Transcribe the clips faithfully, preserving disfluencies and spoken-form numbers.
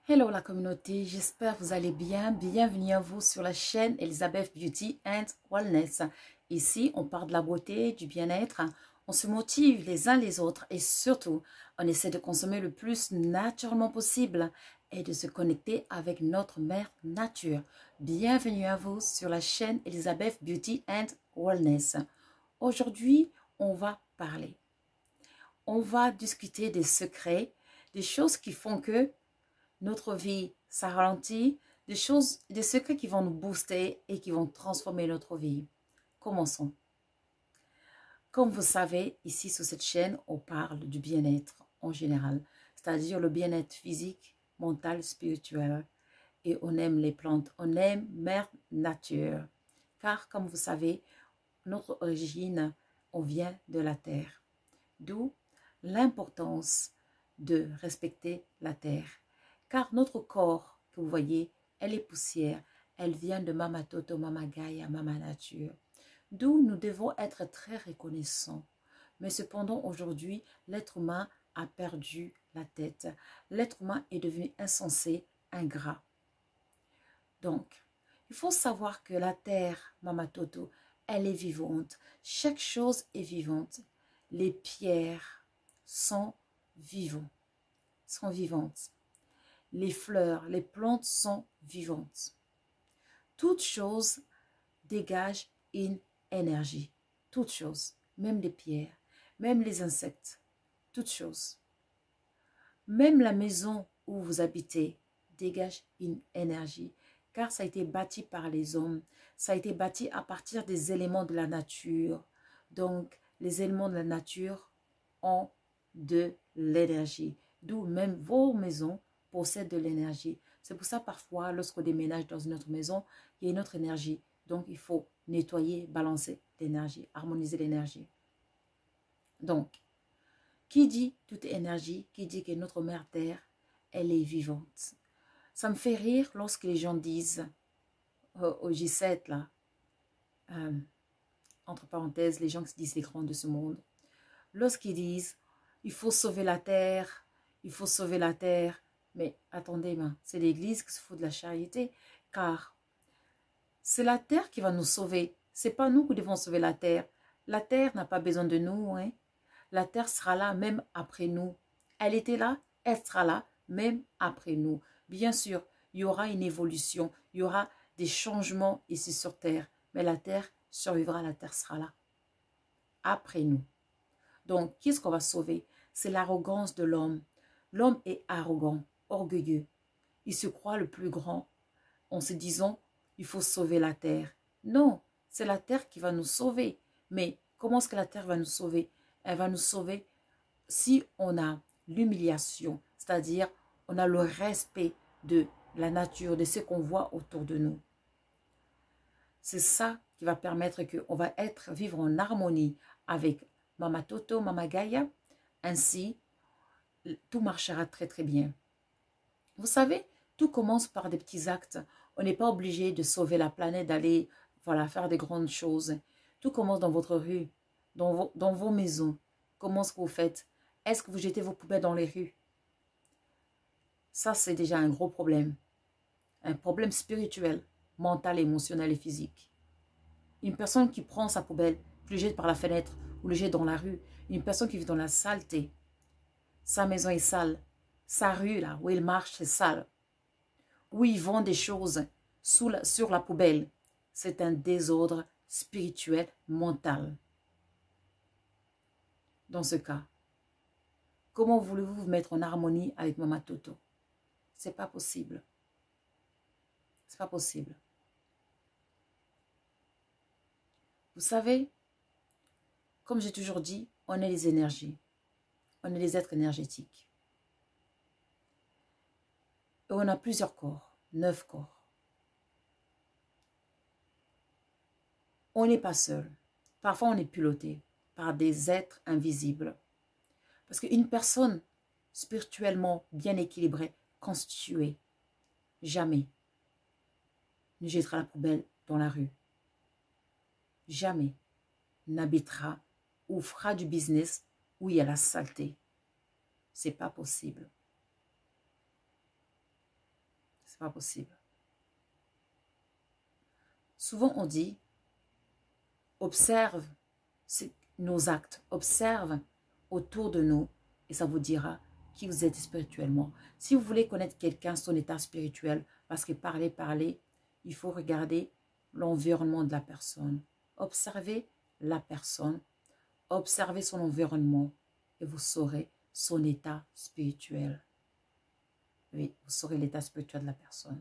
Hello la communauté, j'espère que vous allez bien. Bienvenue à vous sur la chaîne Elizabeth Beauty and Wellness. Ici, on parle de la beauté, du bien-être, on se motive les uns les autres et surtout, on essaie de consommer le plus naturellement possible et de se connecter avec notre mère nature. Bienvenue à vous sur la chaîne Elizabeth Beauty and Wellness. Aujourd'hui, on va parler. On va discuter des secrets, des choses qui font que notre vie, ça ralentit, des choses, des secrets qui vont nous booster et qui vont transformer notre vie. Commençons. Comme vous savez, ici sur cette chaîne, on parle du bien-être en général, c'est-à-dire le bien-être physique, mental, spirituel. Et on aime les plantes, on aime Mère Nature. Car comme vous savez, notre origine, on vient de la terre. D'où l'importance de respecter la terre. Car notre corps, que vous voyez, elle est poussière. Elle vient de Mama Toto, Mama Gaia, Mama Nature. D'où nous devons être très reconnaissants. Mais cependant, aujourd'hui, l'être humain a perdu la tête. L'être humain est devenu insensé, ingrat. Donc, il faut savoir que la terre, Mama Toto, elle est vivante. Chaque chose est vivante. Les pierres sont vivantes. Sont vivantes. Les fleurs, les plantes sont vivantes. Toute chose dégage une énergie. Toute chose, même les pierres, même les insectes, toute chose. Même la maison où vous habitez dégage une énergie, car ça a été bâti par les hommes. Ça a été bâti à partir des éléments de la nature. Donc, les éléments de la nature ont de l'énergie. D'où même vos maisons possèdent de l'énergie. C'est pour ça parfois, lorsqu'on déménage dans une autre maison, il y a une autre énergie. Donc, il faut nettoyer, balancer l'énergie, harmoniser l'énergie. Donc, qui dit toute énergie, qui dit que notre mère terre, elle est vivante. Ça me fait rire lorsque les gens disent euh, au G sept, là, euh, entre parenthèses, les gens qui se disent les grands de ce monde, lorsqu'ils disent, il faut sauver la terre, il faut sauver la terre. Mais attendez, c'est l'Église qui se fout de la charité, car c'est la terre qui va nous sauver. Ce n'est pas nous qui devons sauver la terre. La terre n'a pas besoin de nous. Hein. La terre sera là même après nous. Elle était là, elle sera là même après nous. Bien sûr, il y aura une évolution, il y aura des changements ici sur terre. Mais la terre survivra, la terre sera là. Après nous. Donc, qu'est-ce qu'on va sauver? C'est l'arrogance de l'homme. L'homme est arrogant, orgueilleux. Il se croit le plus grand en se disant, il faut sauver la terre. Non, c'est la terre qui va nous sauver. Mais comment est-ce que la terre va nous sauver? Elle va nous sauver si on a l'humiliation, c'est-à-dire on a le respect de la nature, de ce qu'on voit autour de nous. C'est ça qui va permettre qu'on va être, vivre en harmonie avec Mama Toto, Mama Gaia. Ainsi, tout marchera très très bien. Vous savez, tout commence par des petits actes. On n'est pas obligé de sauver la planète, d'aller voilà, faire des grandes choses. Tout commence dans votre rue, dans vos, dans vos maisons. Comment est-ce que vous faites? Est-ce que vous jetez vos poubelles dans les rues? Ça, c'est déjà un gros problème. Un problème spirituel, mental, émotionnel et physique. Une personne qui prend sa poubelle, qui le jette par la fenêtre ou le jette dans la rue. Une personne qui vit dans la saleté. Sa maison est sale. Sa rue, là, où il marche, c'est sale. Où il vend des choses sous la, sur la poubelle. C'est un désordre spirituel, mental. Dans ce cas, comment voulez-vous vous mettre en harmonie avec Mama Toto? C'est pas possible. C'est pas possible. Vous savez, comme j'ai toujours dit, on est les énergies. On est les êtres énergétiques. Et on a plusieurs corps, neuf corps. On n'est pas seul. Parfois, on est piloté par des êtres invisibles. Parce qu'une personne spirituellement bien équilibrée, constituée, jamais ne jettera la poubelle dans la rue. Jamais n'habitera ou fera du business où il y a la saleté. C'est pas possible. C'est pas possible. Souvent on dit, observe nos actes, observe autour de nous et ça vous dira qui vous êtes spirituellement. Si vous voulez connaître quelqu'un, son état spirituel, parce que parler, parler, il faut regarder l'environnement de la personne. Observez la personne, observez son environnement et vous saurez son état spirituel. Oui, vous saurez l'état spirituel de la personne.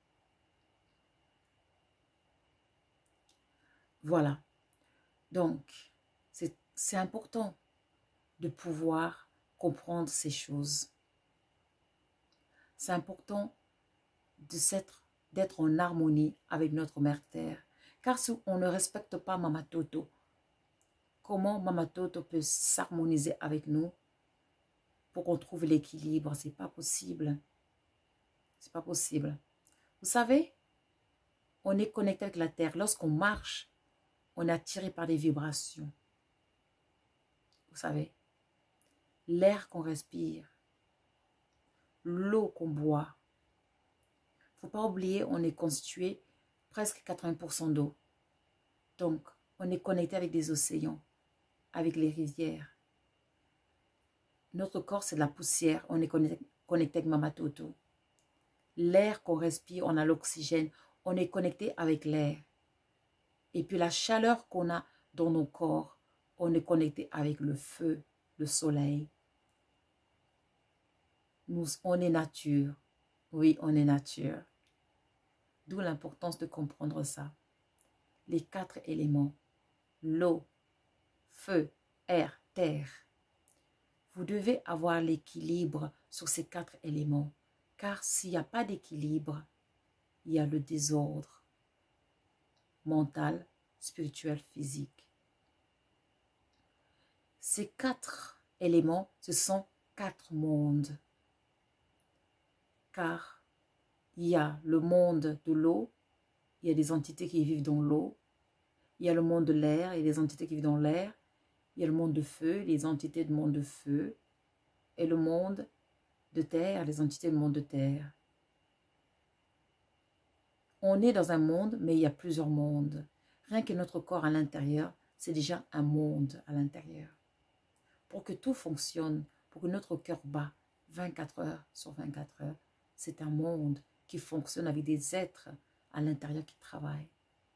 Voilà. Donc, c'est important de pouvoir comprendre ces choses. C'est important d'être en harmonie avec notre Mère Terre. Car si on ne respecte pas Mama Toto, comment Mama Toto peut s'harmoniser avec nous pour qu'on trouve l'équilibre? C'est pas possible. C'est pas possible. Vous savez, on est connecté avec la Terre. Lorsqu'on marche, on est attiré par des vibrations. Vous savez, l'air qu'on respire, l'eau qu'on boit. Il ne faut pas oublier, on est constitué presque quatre-vingts pour cent d'eau. Donc, on est connecté avec des océans, avec les rivières. Notre corps, c'est de la poussière. On est connecté, connecté avec Mama Toto. L'air qu'on respire, on a l'oxygène. On est connecté avec l'air. Et puis la chaleur qu'on a dans nos corps, on est connecté avec le feu, le soleil. Nous, on est nature. Oui, on est nature. D'où l'importance de comprendre ça. Les quatre éléments. L'eau, feu, air, terre. Vous devez avoir l'équilibre sur ces quatre éléments. Car s'il n'y a pas d'équilibre, il y a le désordre mental, spirituel, physique. Ces quatre éléments, ce sont quatre mondes. Car il y a le monde de l'eau, il y a des entités qui vivent dans l'eau, il y a le monde de l'air, il y a des entités qui vivent dans l'air, il y a le monde de feu, les entités du monde de feu, et le monde de terre, les entités du monde de terre. On est dans un monde, mais il y a plusieurs mondes. Rien que notre corps à l'intérieur, c'est déjà un monde à l'intérieur. Pour que tout fonctionne, pour que notre cœur bat vingt-quatre heures sur vingt-quatre heures, c'est un monde qui fonctionne avec des êtres à l'intérieur qui travaillent.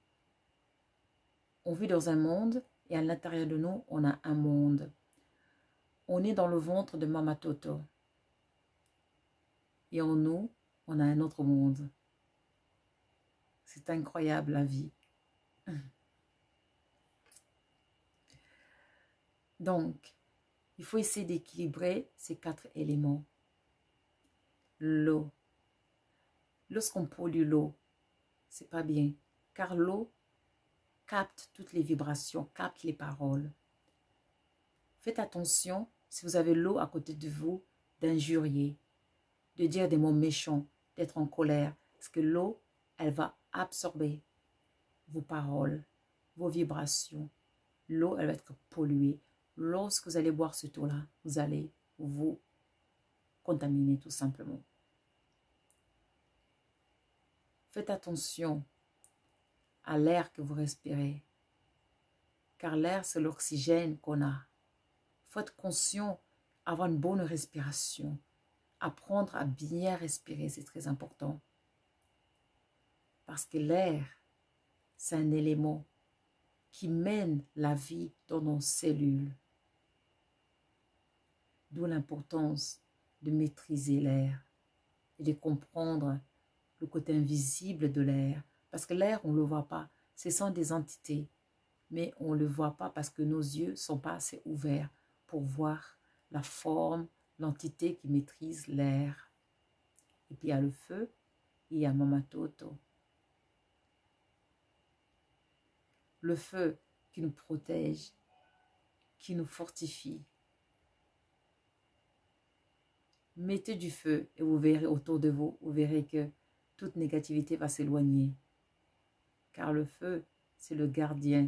On vit dans un monde et à l'intérieur de nous, on a un monde. On est dans le ventre de Mama Toto. Et en nous, on a un autre monde. C'est incroyable la vie. Donc, il faut essayer d'équilibrer ces quatre éléments. L'eau. Lorsqu'on pollue l'eau, c'est pas bien. Car l'eau capte toutes les vibrations, capte les paroles. Faites attention si vous avez l'eau à côté de vous, d'injurier, de dire des mots méchants, d'être en colère. Parce que l'eau, elle va absorber vos paroles, vos vibrations. L'eau, elle va être polluée. Lorsque vous allez boire cette eau-là, vous allez vous contaminer tout simplement. Faites attention à l'air que vous respirez. Car l'air, c'est l'oxygène qu'on a. Il faut être conscient, avoir une bonne respiration. Apprendre à bien respirer, c'est très important. Parce que l'air, c'est un élément qui mène la vie dans nos cellules. D'où l'importance de maîtriser l'air et de comprendre le côté invisible de l'air. Parce que l'air, on ne le voit pas. Ce sont des entités. Mais on ne le voit pas parce que nos yeux ne sont pas assez ouverts pour voir la forme, l'entité qui maîtrise l'air. Et puis il y a le feu, et il y a Mama Toto. Le feu qui nous protège, qui nous fortifie. Mettez du feu et vous verrez autour de vous, vous verrez que toute négativité va s'éloigner. Car le feu, c'est le gardien.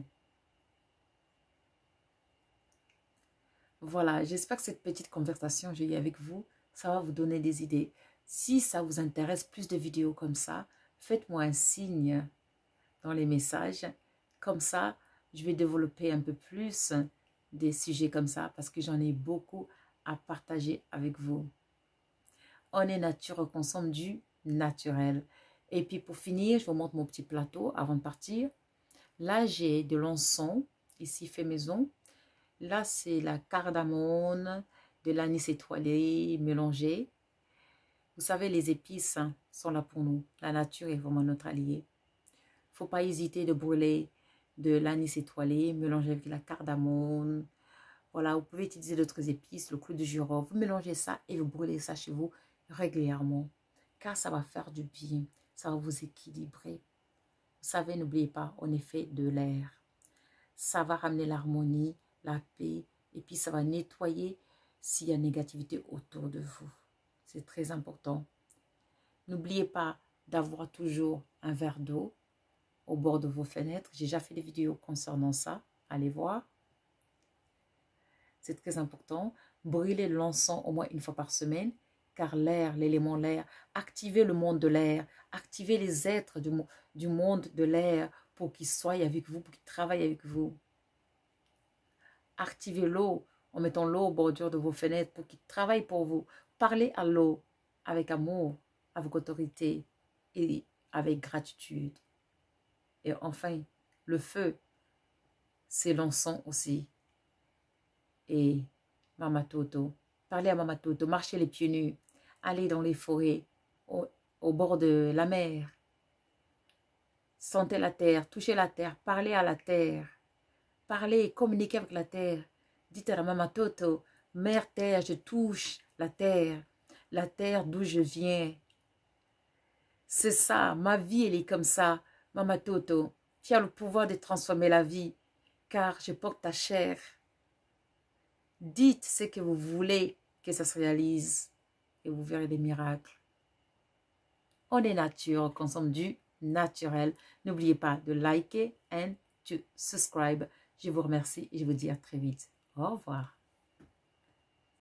Voilà, j'espère que cette petite conversation que j'ai eue avec vous, ça va vous donner des idées. Si ça vous intéresse plus de vidéos comme ça, faites-moi un signe dans les messages. Comme ça, je vais développer un peu plus des sujets comme ça parce que j'en ai beaucoup à partager avec vous. On est nature, on consomme du naturel. Et puis pour finir, je vous montre mon petit plateau avant de partir. Là, j'ai de l'encens, ici fait maison. Là, c'est la cardamone, de l'anis étoilé mélangé. Vous savez, les épices hein, sont là pour nous. La nature est vraiment notre allié. Il ne faut pas hésiter de brûler de l'anis étoilé mélangé avec la cardamone. Voilà, vous pouvez utiliser d'autres épices, le clou de girofle. Vous mélangez ça et vous brûlez ça chez vous régulièrement. Car ça va faire du bien. Ça va vous équilibrer. Vous savez, n'oubliez pas, on est fait de l'air. Ça va ramener l'harmonie, la paix. Et puis ça va nettoyer s'il y a négativité autour de vous. C'est très important. N'oubliez pas d'avoir toujours un verre d'eau au bord de vos fenêtres. J'ai déjà fait des vidéos concernant ça. Allez voir. C'est très important. Brûlez l'encens au moins une fois par semaine. Car l'air, l'élément l'air, activez le monde de l'air. Activez les êtres du, du monde de l'air pour qu'ils soient avec vous, pour qu'ils travaillent avec vous. Activez l'eau en mettant l'eau au bordure de vos fenêtres pour qu'ils travaillent pour vous. Parlez à l'eau avec amour, avec autorité et avec gratitude. Et enfin, le feu, c'est l'encens aussi. Et Mama Toto, parlez à Mama Toto, marchez les pieds nus, allez dans les forêts, au, au bord de la mer. Sentez la terre, touchez la terre, parlez à la terre. Parlez, communiquez avec la terre. Dites à la Mama Toto, Mère Terre, je touche la terre, la terre d'où je viens. C'est ça, ma vie, elle est comme ça. Mama Toto, tu as le pouvoir de transformer la vie, car je porte ta chair. Dites ce que vous voulez que ça se réalise et vous verrez des miracles. On est nature, on consomme du naturel. N'oubliez pas de liker and to subscribe. Je vous remercie et je vous dis à très vite. Au revoir.